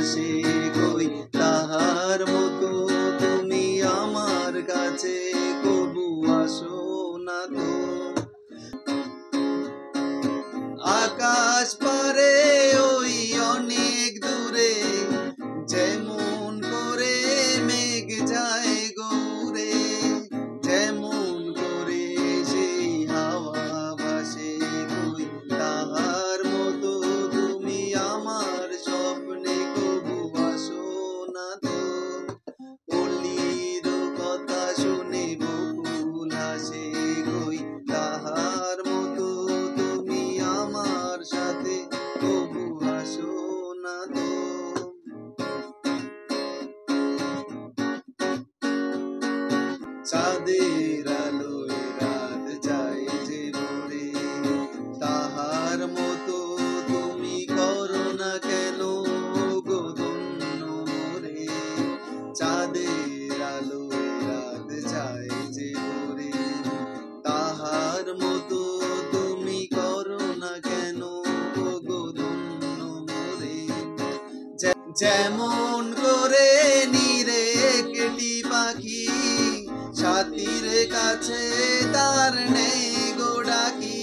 হাসে কই তাহার মতো তুমি আমার কাছে কবু আসো না তো। আকাশ পারে ওই অনেক দূরে যেমন করে মেঘ যায় গৌরে, যেমন করে সেই হাওয়া ভাসে কই তাহার মতো তুমি আমার স্বপ্নে কবু আসো না তো। কলির কথা শুনে বকুল হাসে কই তাহার মতো তুমি আমার সাথে কবু আসো না তো। চাঁদের আলোয় রাত যায় যে ভোরে, তাহার মতো তুমি করো না কেন গো ধন্য মোরে। চাঁদের আলোয় রাত যায় যে ভোরে, তাহার মতো তুমি করো না কেন গো ধন্য মোরে। যেমন করে নীরে একটি পাখি সাথীর কাছে তার নেই গো ডাকি,